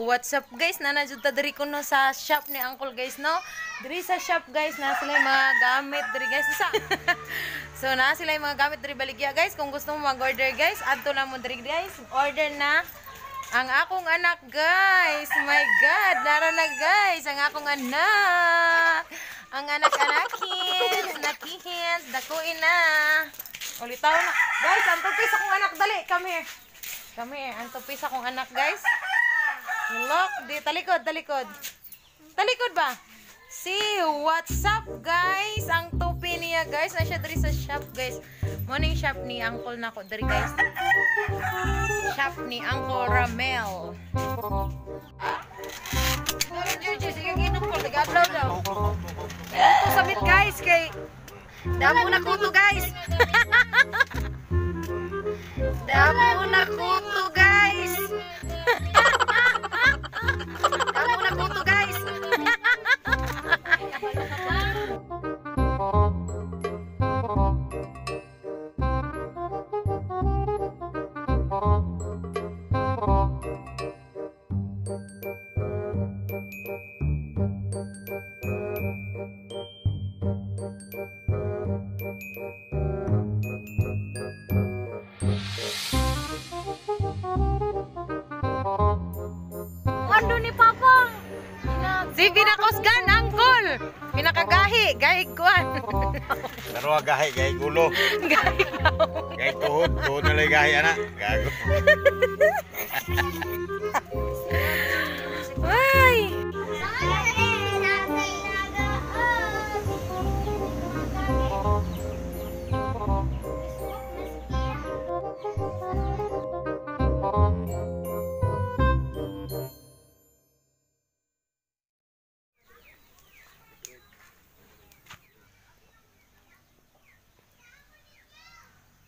what's up guys? Nanajud ta diri kuno sa shop ni Uncle guys, no? Diri sa shop guys, na sila yung mga gamit diri guys. So na sila yung mga gamit diri baligya guys. Kung gusto mo mag-order guys, adto na mo diri guys. Order na ang akong anak guys. My God, nara na guys ang akong anak. Ang anak-anakin, nakihins, dakuin na. Ulitaw na. Guys, ang tupis akong anak, dali, come here. Come here, ang tupis akong anak guys. Look, di talikod, talikod. Talikod ba? See, what's up guys? Ang tupi niya guys, na siya diri sa shop guys. Morning shop ni Uncle nako diri guys. Shop ni Uncle Ramel. Sige, ginom ko, nag-upload daw. Ito sabit guys kay damo na kuto guys. Damo na kuto guys. Damo na kuto guys. Ano ni Papa? Si pinakosgan, Uncle. Pinakagahi, gahi kuan. Pero gahi, gahi gulo. Gahi Gahi tuhod, tuhod na lang gahi anak. Gago. Ay.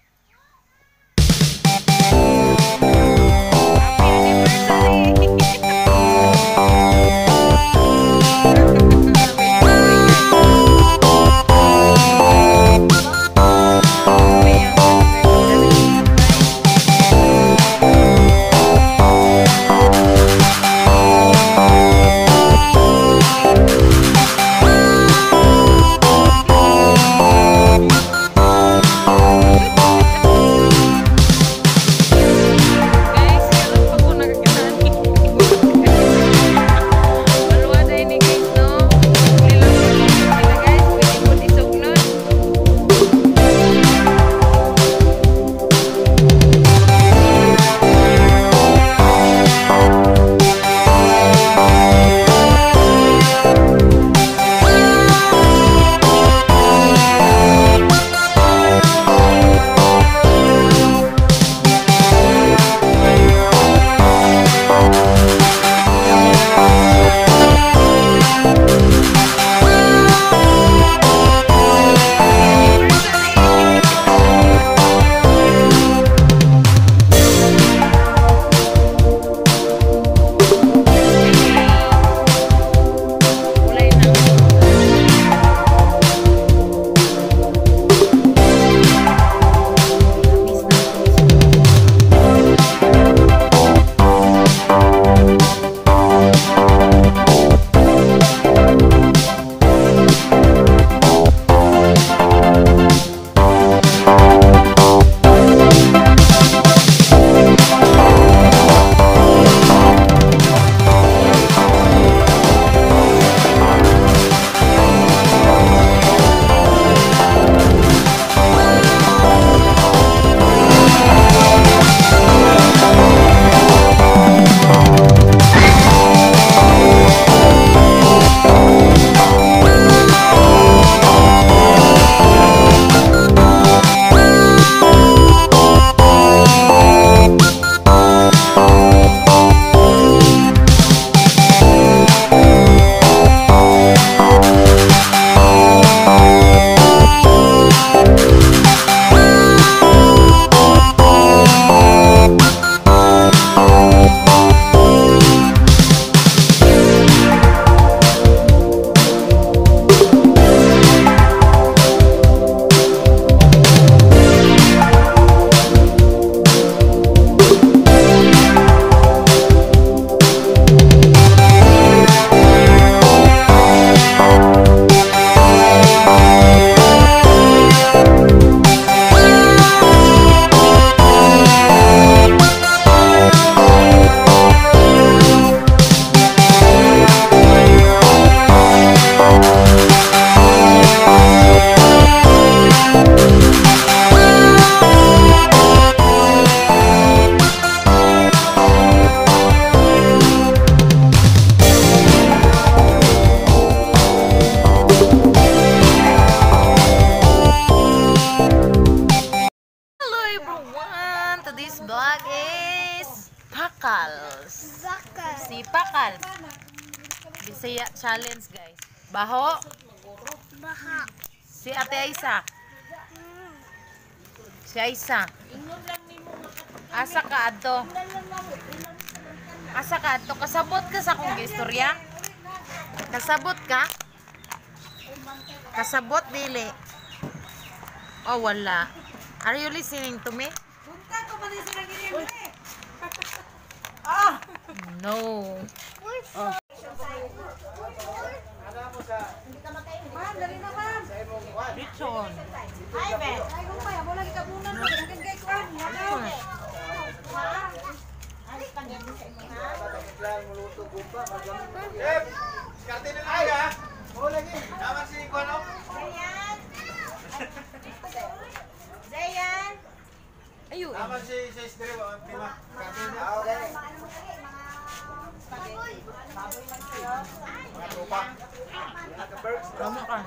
Happy anniversary! Bisaya challenge, guys. Baho. Baha. Si Ate Aisa. Si Aisa. Asa ka adto? Asa ka adto? Kasabot ka sa akong istorya? Kasabot ka? Kasabot dili. Oh, wala. Are you listening to me? No. Lechon. Karte na lang ha. Oo lagi. Naman si Kuano. Zayan. Ayun. Naman si Esther ba? Prima. Karte na. Mga tropa. Ano ka?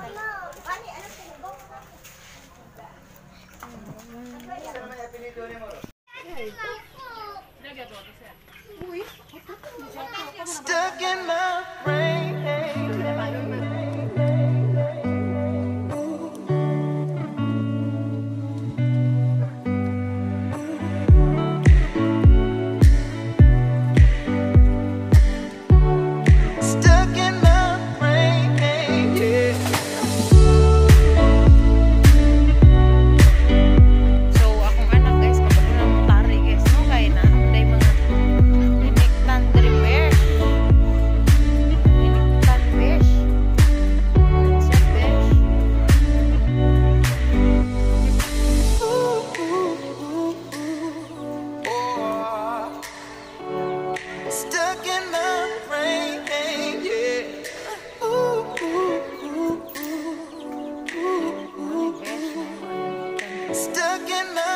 Stuck in my brain. Stuck in my brain. Yeah. So, akong anak guys, kapag na mutari guys, no? Kaya na, day mga liniktan diri besh. Liniktan besh. Siya besh. Stuck in my brain, yeah. Besh na yun. Stuck in my